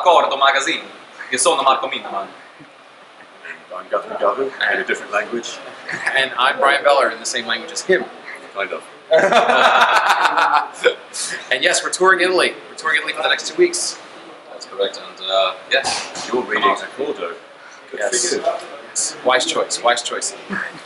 Accordo magazine, che sono Marco Minnemann. I'm Guthrie Govan, in a different language. And I'm Brian Beller in the same language as him. Kind of. And yes, we're touring Italy. We're touring Italy for the next 2 weeks. That's correct, and yes. You're reading Accordo. Good Yes. for you. Yes. Wise choice, wise choice.